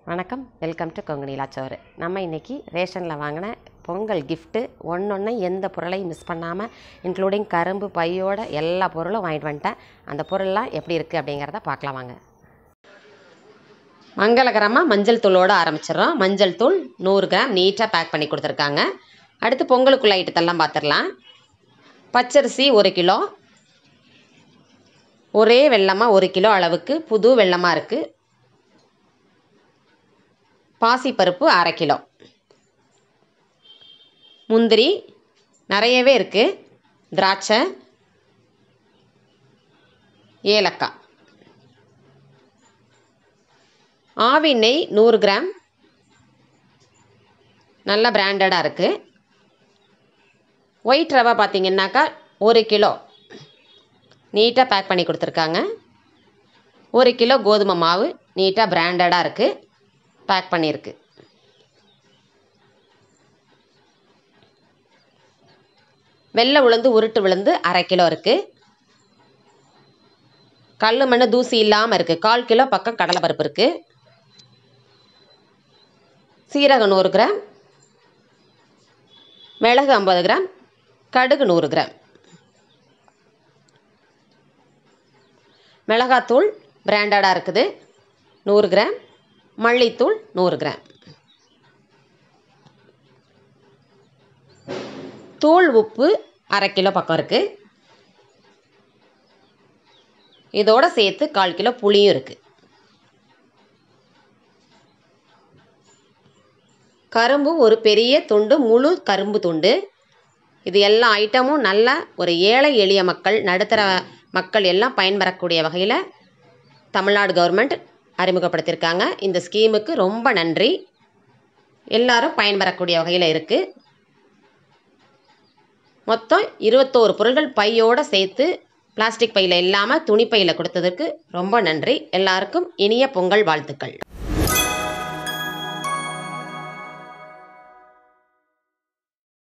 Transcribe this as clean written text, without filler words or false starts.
வணக்கம், welcome to கொங்குனிலா சோறு. நம்ம இன்றைக்கி ரேஷனில் வாங்கின பொங்கல் கிஃப்ட்டு ஒன்று எந்த பொருளையும் மிஸ் பண்ணாமல் இன்க்ளூடிங் கரும்பு பையோட எல்லா பொருளும் வாங்கிட்டு வந்துட்டேன். அந்த பொருள்லாம் எப்படி இருக்குது அப்படிங்கிறத பார்க்கலாம் வாங்க. மங்களகரமாக மஞ்சள் தூளோடு ஆரம்பிச்சிடறோம். மஞ்சள் தூள் 100 கிராம் நீட்டாக பேக் பண்ணி கொடுத்துருக்காங்க. அடுத்து பொங்கலுக்குள்ள ஐட்டத்தெல்லாம் பார்த்துடலாம். பச்சரிசி 1 கிலோ, ஒரே வெல்லமாக 1 கிலோ அளவுக்கு புது வெல்லமாக இருக்குது. பாசிப்பருப்பு 1/2 கிலோ, முந்திரி நிறையவே இருக்குது, திராட்சை, ஏலக்காய், ஆவி நெய் 100 கிராம் நல்ல பிராண்டடாக இருக்குது. ஒயிட் ரவை பார்த்திங்கன்னாக்கா 1 கிலோ நீட்டாக பேக் பண்ணி கொடுத்துருக்காங்க. 1 கிலோ கோதுமை மாவு நீட்டாக பிராண்டடாக இருக்குது, பேக் பண்ணியிருக்கு. வெள்ளை உளுந்து உருட்டு விழுந்து 1/2 கிலோ இருக்குது. கல் மண் தூசி இல்லாமல் இருக்குது. 1/4 கிலோ பக்கம் கடலைப்பருப்பு இருக்குது. சீரகம் 100 கிராம், மிளகு 50 கிராம், கடுகு 100 கிராம், மிளகாத்தூள் பிராண்டடாக இருக்குது 100 கிராம், மல்லித்தூள் 100 கிராம், தூள் உப்பு 1/2 கிலோ பக்கம் இருக்குது. இதோடு சேர்த்து 1/4 கிலோ புளியும் இருக்குது. கரும்பு ஒரு பெரிய துண்டு, முழு கரும்பு துண்டு. இது எல்லா ஐட்டமும் நல்ல ஒரு ஏழை எளிய மக்கள், நடுத்தர மக்கள் எல்லாம் பயன்பெறக்கூடிய வகையில் தமிழ்நாடு கவர்மெண்ட் அறிமுகப்படுத்தியிருக்காங்க. இந்த ஸ்கீமுக்கு ரொம்ப நன்றி. எல்லாரும் பயன்பெறக்கூடிய வகையில் இருக்குது. மொத்தம் 21 பொருட்கள் பையோடு சேர்த்து பிளாஸ்டிக் பையில் இல்லாமல் துணி பையில் கொடுத்ததுக்கு ரொம்ப நன்றி. எல்லாருக்கும் இனிய பொங்கல் வாழ்த்துக்கள்.